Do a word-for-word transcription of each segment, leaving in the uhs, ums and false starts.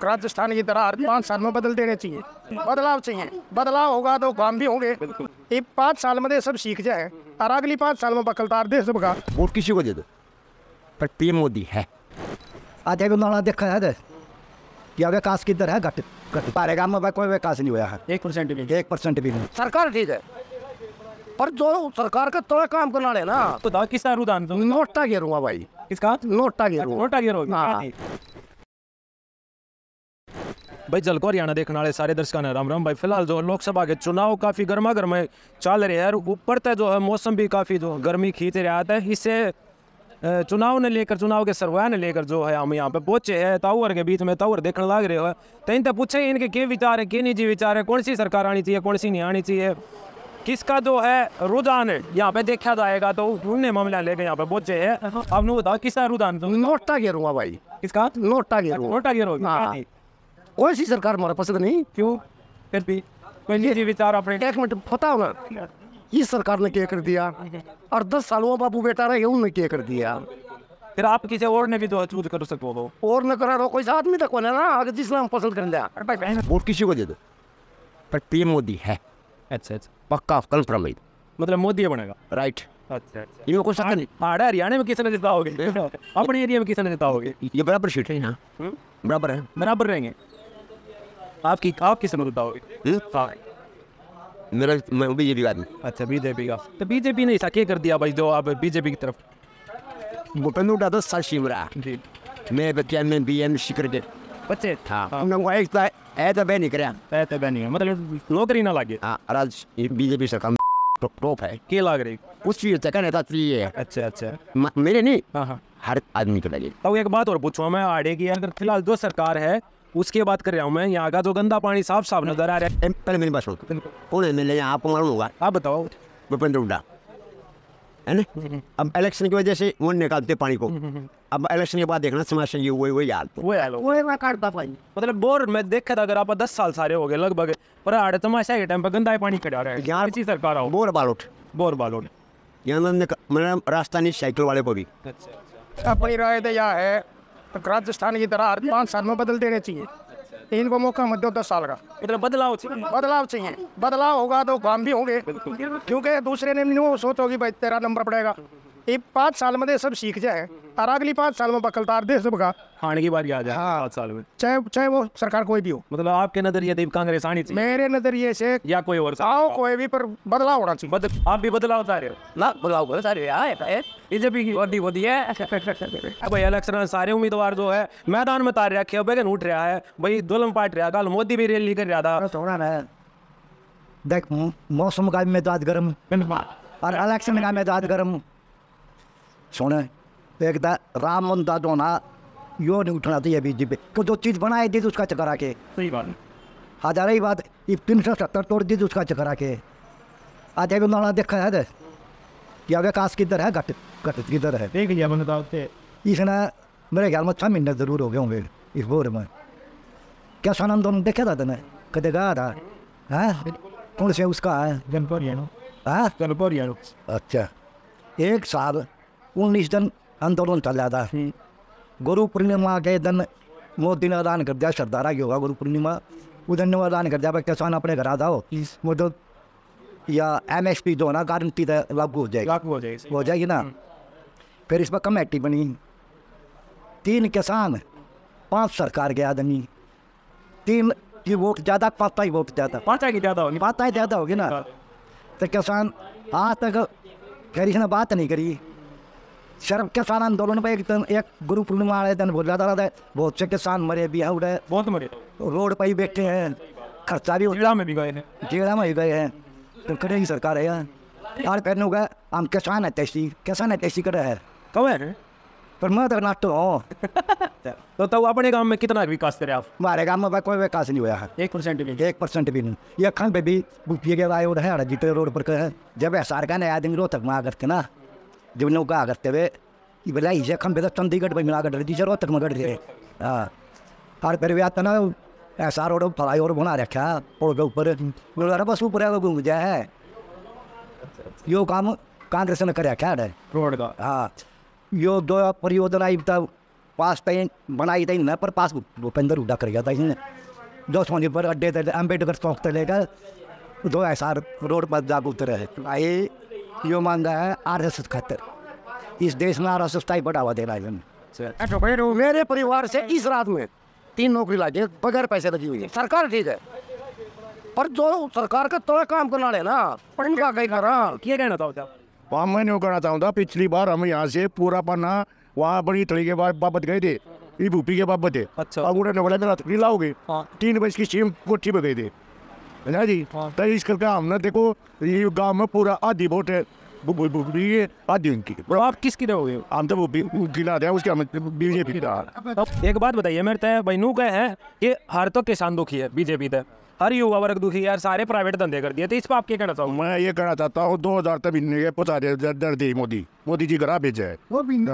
राजस्थान की तरह हर पाँच साल में बदल देने चाहिए। बदलाव चाहिए, बदलाव होगा तो काम भी होंगे। ये पाँच साल में सब सीख जाए और अगली पाँच साल में बकलदार दे सबका। वोट किसी को दे दो पर पीएम मोदी है। आज उन्होंने देखा है कि विकास किधर है, घट घट हमारे गाँव में कोई विकास नहीं हुआ है, एक परसेंट भी एक परसेंट भी नहीं। सरकार ठीक है पर जो सरकार का थोड़ा काम करना है ना तो किस रुझान नोटा घेरूंगा भाई, किसका नोटा घेरूंगा, नोटा घेरोगे भाई। जल को हरियाणा देखने वाले सारे दर्शकों ने राम राम भाई। फिलहाल जो लोकसभा के चुनाव काफ़ी गर्मा गर्म चल रहे हैं और ऊपर तक जो है मौसम भी काफ़ी जो गर्मी खींच रहा है। इससे चुनाव ने लेकर चुनाव के सरवाया ने लेकर जो है हम यहाँ पे पहुंचे हैं टावर के बीच में। टावर देखने लग रहे हो तो इनसे पूछे इनके क्या विचार है, क्या निजी विचार है, कौन सी सरकार आनी चाहिए, कौन सी नहीं आनी चाहिए, किसका जो है रुझान है यहाँ पे देखा जाएगा। तो उन्हें मामला लेकर यहाँ पे पहुंचे हैं। आपने बताओ किसका रुझान? नोटा घेरूंगा भाई। किसका? नोटा घेरूंगा। नोटा घेरोगे? कोई सी सरकार हमारा पसंद नहीं। क्यों? फिर भी कोई निजी विचार अपने एक मिनट पता हो ना इस सरकार ने क्या कर दिया और दस सालों में बाबू बेटा रहे उन्होंने क्या कर दिया। फिर आप किसी और ने भी तो चूज कर सकते हो और न करा कोई आदमी तक ना आगे जिसने हम पसंद कर लिया। वोट किसी को दे दो पर पीएम मोदी है। अच्छा अच्छा पक्का कन्फर्म है, मतलब मोदी बनेगा। राइट। अच्छा अच्छा इनमें कोई शक नहीं। हाड़ा हरियाणा में किसने जिताओगे? अपने एरिया में किसने जिताओगे? ये बराबर सीट है ना, बराबर है, बराबर रहेंगे। आपकी आप किसने जिताओगे? मेरा मैं बीजेपी का आदमी। अच्छा बीजेपी का। तो बीजेपी ने ऐसा क्या कर दिया भाई जो आप बीजेपी की तरफ? भूपेंद्र हुड्डा दस साल शिमरा जी मैं बच्चे में बी एम शिकर के बच्चे हाँ उन्होंने एक ऐसा बह नहीं कराया, ऐसा बह नहीं मतलब नौकरी ना लगे। हाँ आज बीजेपी सरकार टॉप है। क्या लग रही? कुछ भी होता है नेता है। अच्छा अच्छा मेरे नहीं, हाँ हाँ हर आदमी को लगे। तो एक बात और पूछूँ मैं आड़े की, अगर फिलहाल जो सरकार है उसकी बात कर रहा हूँ मैं, यहाँ का जो गंदा पानी साफ साफ नजर आ रहा है। पहले मेरी बात सुनो, कौन एम एल ए आपको मालूम होगा? आप बताओ। भूपेंद्र हुड्डा है ना। अब इलेक्शन की वजह से वो निकालते पानी को। अब इलेक्शन के बाद देखना समाज ये वही वही यार वो यार वो मैं काटता भाई। मतलब बोर मैं देखा था अगर आप दस साल सारे हो गए लगभग पर आड़े तमाशा के टाइम पर गंदा पानी कटा रहा है यार। किसी सरकार आओ बोर बालोट बोर बालोट यहाँ मतलब रास्ता नहीं साइकिल वाले को भी। अपनी राय तो यह है तो राजस्थान की तरह हर पाँच साल में बदल देने चाहिए। इनको मौका मत दो दस साल का। मतलब बदलाव चाहिए, बदलाव चाहिए, बदलाव होगा तो काम भी होंगे। क्योंकि दूसरे ने नहीं सोचोगी भाई तेरा नंबर पड़ेगा। ये पाँच साल में सब सीख जाए और अगली पाँच साल में बकलदार दे सबका खाने की बारी आ जाए। हाँ। पाँच साल में चाहे चाहे वो सरकार कोई भी हो। मतलब आपके नजरिए से कांग्रेस आनी चाहिए? मेरे नजरिए से या कोई और आओ कोई भी पर बदलाव होना चाहिए। बद, आप भी बदलाव चाह रहे हो ना? बदलाव करो सारे बीजेपी की वोटी वोटी है भाई। इलेक्शन में सारे उम्मीदवार जो है मैदान में तार रखे बैगन उठ रहा है भाई, दुल्हन पाट रहा। कल मोदी भी रैली कर रहा था। थोड़ा ना देख मौसम का मिजाज गर्म और इलेक्शन का मिजाज गर्म। सुने एक राम मंदा जो ना यो नहीं उठना चाहिए बीजेपी को। जो चीज़ बनाई दी उसका चकरा के सही बात है। हजार ही बात ये तीन सौ सत्तर तोड़ दी उसका चकरा के। आज उन्होंने देखा है कि विकास किधर है, घट घट किधर है। देख लिया मैंने तो इसने मेरे ख्याल में छः महीने ज़रूर हो गए होंगे इस बोर में। क्या सनंद दोनों देखा था तेने कदे गया था? हैं कौन से उसका है? जनपोरियानो। हाँ जनपोरियानो। अच्छा एक साल उन्नीस दिन आंदोलन चल रहा था। गुरु पूर्णिमा के दिन मोदी ने ऐलान कर दिया, श्रद्धारा की होगा गुरु पूर्णिमा उस दिन ऐलान कर दिया भाई किसान अपने घर आ जाओ। वो तो या एम एस पी जो है ना गारंटी लागू हो जाएगी, लागू हो जाएगी हो जाएगी ना। फिर इस पर कमेटी बनी, तीन किसान पांच सरकार के आदमी, तीन की वोट ज़्यादा पाँच ही वोट ज़्यादा पाँच की ज़्यादा होगी पाँच ही ज़्यादा होगी ना। तो किसान आज तक फिर इसने बात नहीं करी। सिर्फ किसान आंदोलन पर एक दिन एक गुरु पूर्णिमा वाले दिन बोल रहा था बहुत से किसान मरे भी उड़े, बहुत मरे, रोड पर ही बैठे हैं, खर्चा भी जेड़ा में भी गए हैं, जेड़ा में ही गए हैं। तो करेगी सरकार है यार यार पहले होगा हम किसान है तैसी किसान है तैसी करे है कब है पर मैं तो नाटो हूँ। तो तब अपने गांव में कितना विकास करे आप? हमारे गाँव में कोई विकास नहीं हुआ है, एक परसेंट भी एक परसेंट भी नहीं। ये खन पे भी बुफिए के वाय है जितने रोड पर है जब एसआर का नया दिन रोहतक में आ करते ना जब लोग आ करते हुए बोला इसे खन पे तो चंडीगढ़ पर मिला कर दी रोहतक में गढ़ रहे। हाँ और फिर भी आता ना ऐसा रोड फ्लाई और बना रखा पुल के ऊपर बस ऊपर घूम गया है। यो काम कांग्रेस ने कर रखा है रोड का। हाँ यो दो परियोजना तब पास तय बनाई तय न पर पास भूपेंद्र हुड्डा कर गया था इसने जो सोनी पर अड्डे थे अम्बेडकर चौक से लेकर दो एस आर रोड पर जाकर उतरे है भाई। यो मांगा है आर एस एस खातर, इस देश में आर एस एस का ही बढ़ावा दे रहा है। मेरे परिवार से इस रात में तीन नौकरी लाके बगैर पैसे लगी हुई है। सरकार ठीक है, पर जो सरकार का तो काम करना है ना, उनका कहीं करा क्या कहना था आप? वहाँ मैं नहीं कहना चाहूँगा, पिछली बार हम यहाँ से पूरा पन्ना वहाँ बड़ी तरीके के बाद बाबत गए थे, ये भूपी के बाबत थे। अच्छा। अब उन्होंने बोला मेरा तकरी लाओगे, तीन बजे की सीम कोठी पे गए थे है ना जी। तो इस करके हमने देखो ये गाँव में पूरा आधी वोट है भूपी के, आधी उनकी। आप किसकी रहोगे? हम तो भूपी खिला दें उसके, हम बीजेपी का। एक बात बताइए मेरे तय भाई नू कहे हैं कि हर तो किसान दुखी है बीजेपी तय, हर युवा वर्ग दुखी है यार, सारे प्राइवेट धंधे कर दिए, तो इस पर आप क्या कहना चाहोगे? मैं ये कहना चाहता हूँ दो हजार तक महीने पहुँचा दे दर दे मोदी मोदी जी करा भेजा है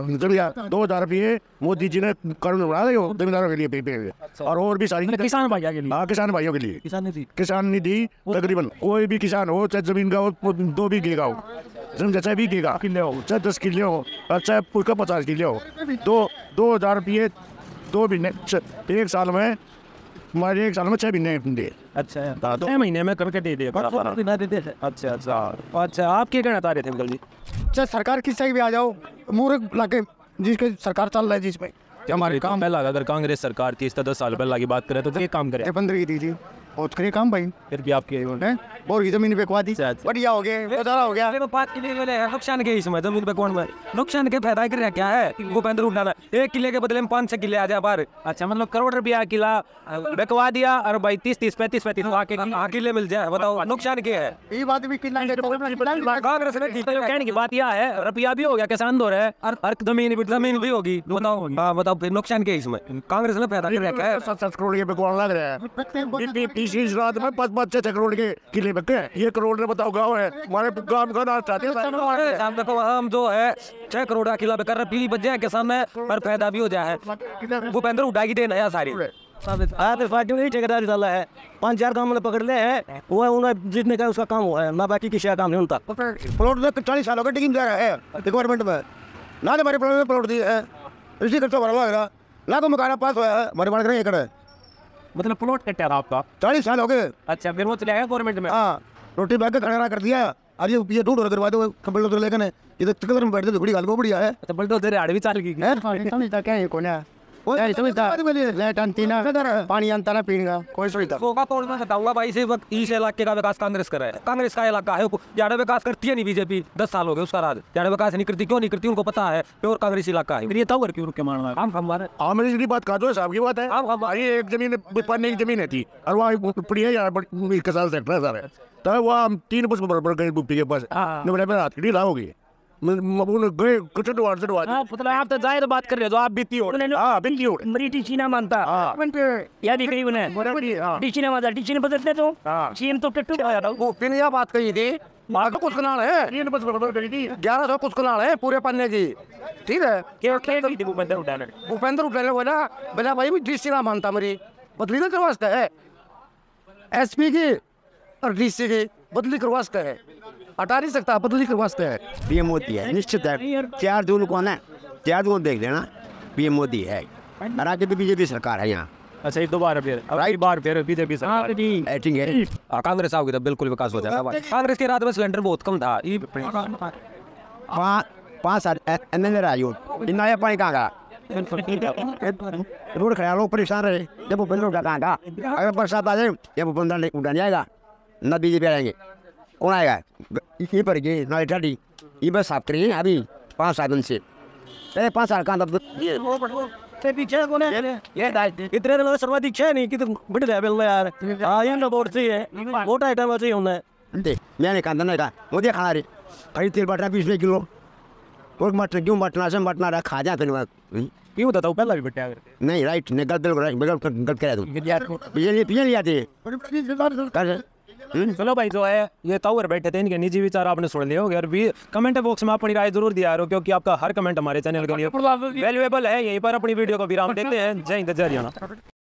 दो हजार रुपये मोदी जी ने करोड़ बना रहे हो जमींदारों के लिए पे पे और और भी सारी किसान भाइयों के लिए। हाँ किसान भाइयों के लिए किसान निधि किसान निधि तकरीबन कोई भी किसान हो चाहे जमीन का हो दो बीघे का हो, समझा चाहे बीघे का किले हो चाहे दस किले हो और चाहे उसका पचास किले हो, दो दो हजार रुपये दो महीने एक साल में हमारे एक साल में छह महीने दे। अच्छा छह महीने में करके दे दिया। अच्छा अच्छा अच्छा आप क्या कहना चाह रहे थे अंकल जी? चाहे सरकार किस से भी आ जाओ, मूर्ख लाके जिसके सरकार चल रहा है जिसमें हमारे काम पहला अगर कांग्रेस सरकार थी इस दस साल पहले की बात करें तो ये काम करे बंद की थी और करे काम भाई, फिर भी आपके और की जमीन बेकवा दी बढ़िया हो गया गुजारा हो गया। बात के लिए नुकसान के इसमें जमीन पे कौन में नुकसान के फायदा कर क्या है? भूपेंद्र हुड्डा ने एक किले के बदले में पाँच छह किले आ जाए बाहर। अच्छा मतलब करोड़ रुपया किला बेचवा दिया और भाई तीस तीस पैंतीस पैंतीस आके किले मिल जाए, बताओ नुकसान क्या है? ये बात भी कांग्रेस ने कहने की बात यह है रुपया भी हो गया किसान दो रहे और जमीन भी जमीन भी होगी, बताओ हाँ बताओ फिर नुकसान क्या है इसमें? कांग्रेस ने फायदा कर क्या है? सात सात करोड़ के बेकवान लग रहा है इस रात में पाँच पाँच छह करोड़ के किले बिके हैं। ये करोड़ ने बताओ गाँव है हमारे गाँव का नाम चाहते हैं देखो हम जो है छह करोड़ का किला बेकर पीली बच जाए किसान में पर फायदा भी हो जाए। भूपेंद्र हुड्डा की देन है सारी पार्टी में ठेकेदारी डाला है, पाँच हजार काम में पकड़ ले हैं वो उन्हें जितने का उसका काम हुआ है ना, बाकी किसी का काम नहीं होता। प्लॉट में चालीस सालों का टिकट जा रहा है गवर्नमेंट में ना, तो हमारे प्लॉट में प्लॉट दिए है इसी खर्चा भरा लग ना, तो मकाना पास हुआ है हमारे बाढ़ एकड़ है, मतलब प्लॉट कटा था आपका चालीस साल हो गए। अच्छा फिर वो चले आया गवर्नमेंट में। हाँ रोटी बैग के खड़ा कर दिया, अब ये ये ढूंढ करवा दो कंप्यूटर तो लेकर ये तो टिकट में बैठते थोड़ी गाल को बढ़िया है। तो बल्टो तेरे आड़ भी चाल की समझता क्या है कौन है पानी अंता ना पीने का कोई सुविधा होगा तो मैं बताऊंगा भाई इस वक्त इस इलाके का विकास कांग्रेस कर रहा है, कांग्रेस का इलाका है, ज्यादा विकास करती है नहीं बीजेपी, दस साल हो गए उसका राज, ज्यादा विकास नहीं करती, क्यों नहीं करती उनको पता है, प्योर कांग्रेस इलाका है। ये तो क्यों रुक मारना हम हमारे हमारी जितनी बात काटो साहब की बात है, हम हमारी एक जमीन पन्ने की जमीन है थी और वहाँ पड़ी है यार किसान सेक्टर है सारे, तो वहाँ हम तीन बस बराबर गए बुप्पी के पास हाथ की लाओगे मतलब आप तो जाहिर बात कर रहे हो, आप बीती हो हाँ बिल्ली हो मरीटी चीना मानता या भी कहीं उन्हें टीची ने मानता टीची ने बदलते तो चीन तो टट्टू आ जाता वो फिर यह बात कही थी मार कुछ कनाल है ग्यारह सौ कुछ कनाल है पूरे पन्ने की, ठीक है। भूपेंद्र हुड्डा ने भूपेंद्र हुड्डा ने बोला बोला भाई डीसी ना मानता मेरी बदली ना करवा सकता है, एसपी की और डीसी की बदली करवा सकता है, हटा नहीं सकता बदली करवा सकता है। पीएम मोदी है निश्चित है, चार दून कौन है, चार दून देख लेना पीएम मोदी है और आगे भी बीजेपी सरकार है यहाँ। अच्छा एक दो बार फिर राइट बार फिर बीजेपी सरकार एक्टिंग है, कांग्रेस आओगी तो बिल्कुल विकास हो जाएगा। कांग्रेस के रात में सिलेंडर बहुत कम था, पाँच पाँच साल एम एल ए रहा यूँ इन आया पानी कहाँ का रोड खड़ा लोग परेशान रहे, जब भूपेंद्र हुड्डा कहाँ का, अगर बरसात आ जाए जब भूपेंद्र हुड्डा नहीं आएगा न बीजेपी आएंगे, कौन आएगा ये पर गए नाली ठाडी ये बस साफ करिए अभी पाँच साल दिन से, अरे पाँच साल का पीछे कौन है ये इतने लोग सर्वाधिक है नहीं कि बड़े लेवल में यार हाँ ये बोर्ड से है वोट आइटम से होना है। मैंने कहा नहीं कहा मुझे खाना रे खरीद तेल बट रहा बीस रुपये किलो और मटन क्यों मटना से मटना रहा खा जाते क्यों बताता हूँ पहला भी बट्टा नहीं राइट नहीं गलत गलत गलत करा दूँ बिजली बिजली आती है। चलो भाई जो है ये टावर बैठे थे इनके निजी विचार आपने सुन लिए होंगे और भी कमेंट बॉक्स में अपनी राय जरूर दिया करो क्योंकि आपका हर कमेंट हमारे चैनल के लिए वैल्यूएबल है। यहीं पर अपनी वीडियो को विराम देते हैं। जय हिंद जय हरियाणा।